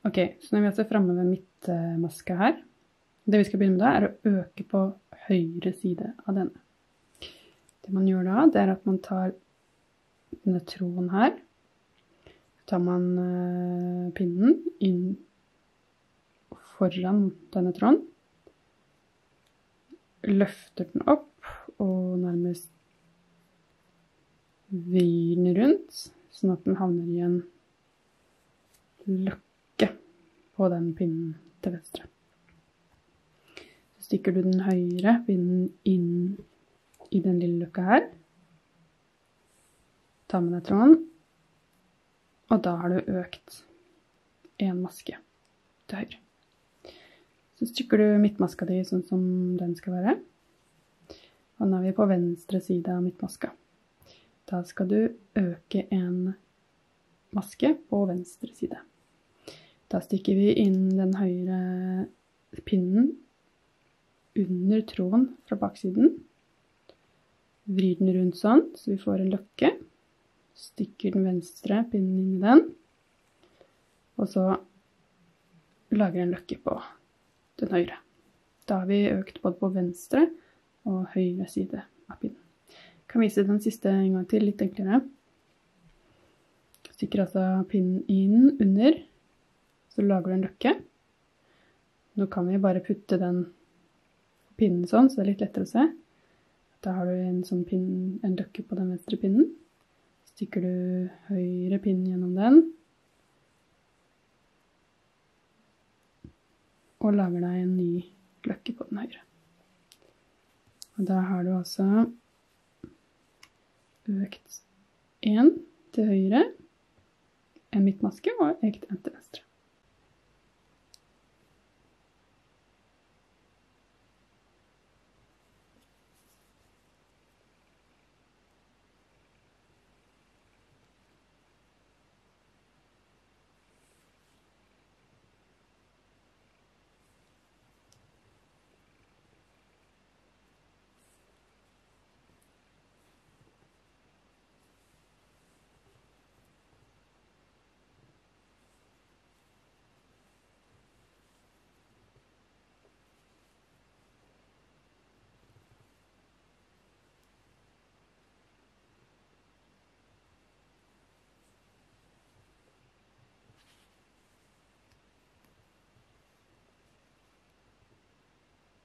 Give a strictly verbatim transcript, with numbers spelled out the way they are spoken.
Ok, så når vi er fremme ved midtmaska her, det vi skal begynne med da er å øke på høyre side av denne. Det man gjør da, det er at man tar denne tråden her, så tar man uh, pinnen inn foran denne tråden, løfter den opp og nærmest vrir den rundt, sånn at den havner i en løkke på den pinnen til venstre. Så stikker du den høyre pinnen inn i den lille løkka her. Ta med deg tråden, og da har du økt en maske til høyre. Så stykker du midtmaska di sånn som den skal være. Og nå er vi på venstre side av midtmaska. Da skal du øke en maske på venstre side. Da stikker vi inn den høyre pinnen under tråden fra baksiden. Vrir den rundt sånn, så vi får en løkke. Stikker den venstre pinnen inn i den. Og så lager en løkke på den høyre. Da har vi økt både på venstre og høyre side av pinnen. Jeg kan vise den siste en gang til, litt enklere. Stikker altså pinnen inn under, så lager du en løkke. Nå kan vi bare putte den pinnen sånn, så det er litt lettere å se. Da har du en sånn pinn, en løkke på den venstre pinnen. Stikker du høyre pinnen gjennom den, og lager deg en ny løkke på den høyre. Og da har du også økt en til høyre, en midtmaske og økt en til venstre.